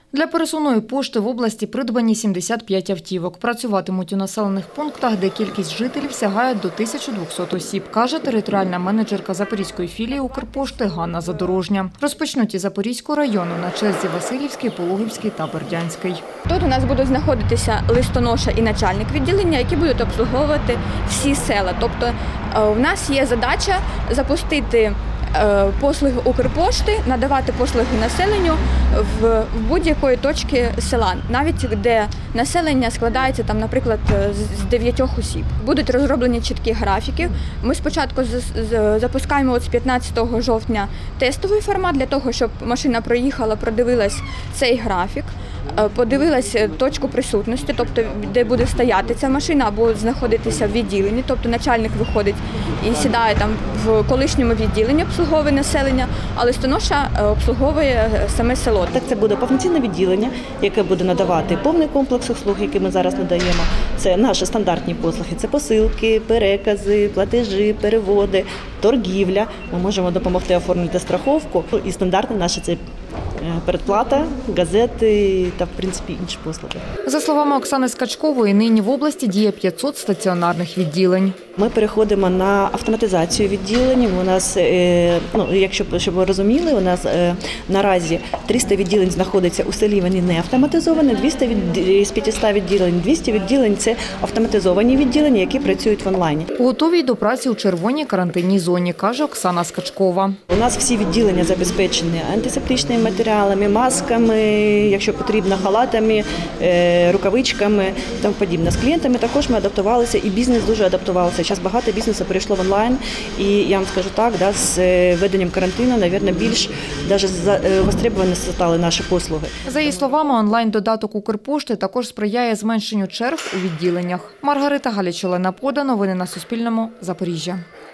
Для пересувної пошти в області придбані 75 автівок. Працюватимуть у населених пунктах, де кількість жителів сягає до 1200 осіб, каже територіальна менеджерка Запорізької філії Укрпошти Ганна Задорожня. Розпочнуть із Запорізького району, на черзі Василівський, Пологівський та Бердянський. Тут у нас будуть знаходитися листоноша і начальник відділення, які будуть обслуговувати всі села. Тобто у нас є задача запустити послуги Укрпошти, надавати послуги населенню в будь-якої точки села, навіть де населення складається, наприклад, з 9 осіб. Будуть розроблені чіткі графіки. Ми спочатку запускаємо з 15 жовтня тестовий формат для того, щоб машина проїхала, продивилась цей графік, подивилась точку присутності, тобто де буде стояти ця машина або знаходитися в відділенні, тобто начальник виходить і сідає там в колишньому відділенні, обслуговує населення, а листоноша обслуговує саме село. Так, це буде повноцінне відділення, яке буде надавати повний комплекс услуг, який ми зараз надаємо. Це наші стандартні послуги, це посилки, перекази, платежі, переводи, торгівля. Ми можемо допомогти оформити страховку. І стандартне наше це передплата, газети та, в принципі, інші послуги. За словами Оксани Скачкової, нині в області діє 500 стаціонарних відділень. Ми переходимо на автоматизацію відділень. У нас, щоб ви розуміли, у нас наразі 300 відділень знаходиться у селі, вони не автоматизовані, з 500 відділень, 200 відділень – це автоматизовані відділення, які працюють в онлайні. Готові до праці у червоній карантинній зоні, каже Оксана Скачкова. У нас всі відділення забезпечені антисептичними матеріалами, масками, якщо потрібно, халатами, рукавичками і тому подібне. З клієнтами також ми адаптувалися, і бізнес дуже адаптувався. Зараз багато бізнесу перейшло в онлайн, і я вам скажу так, з введенням карантину, мабуть, більш востребовані стали наші послуги. За її словами, онлайн-додаток Укрпошти також сприяє зменшенню черг у відділеннях. Маргарита Галіч, Олена Пода. Новини на Суспільному. Запоріжжя.